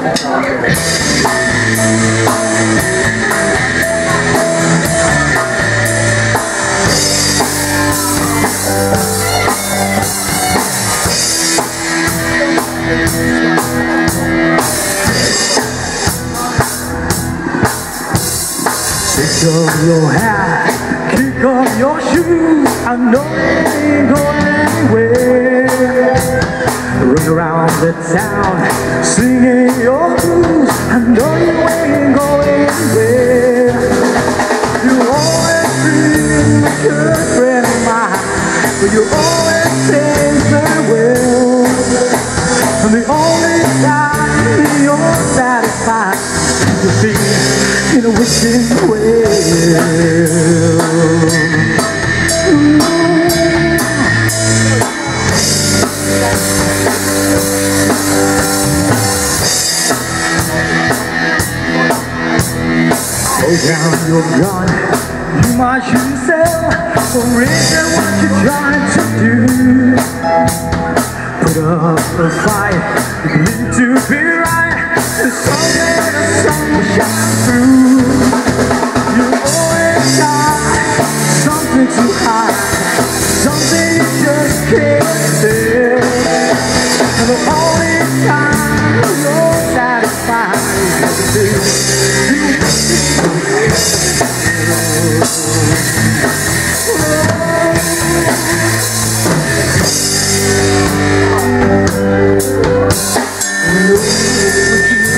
Kick off your hat, kick off your shoes. I know you ain't going anywhere. Run around the town, singing your blues. I know you ain't going anywhere. You always bring a good friend of mine, but you always say farewell. And the only time you're satisfied to be in a wishing well. Hold down your gun, you might shoot yourself, or is that what you're trying to do? Put up a fight, you need to be right, and someday the sun will shine through. You always got something to hide, something you just can't tell. And the only time you're satisfied is to